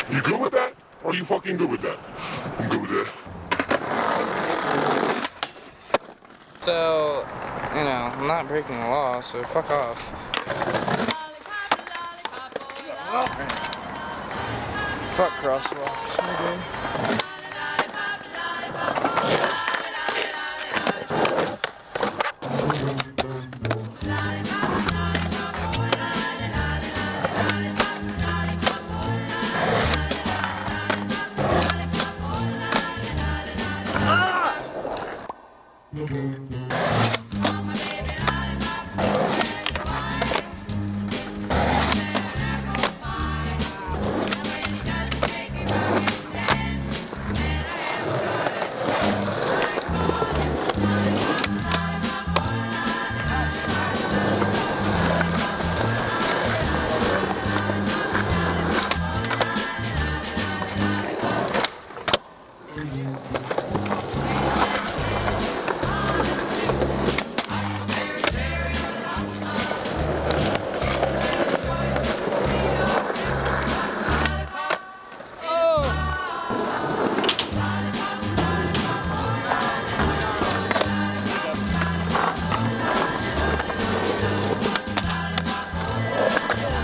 You good with that? Or are you fucking good with that? I'm good with that. So, you know, I'm not breaking the law, so fuck off. Fuck crosswalks, nigga.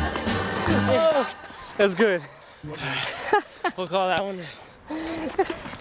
That's good. We'll call that one.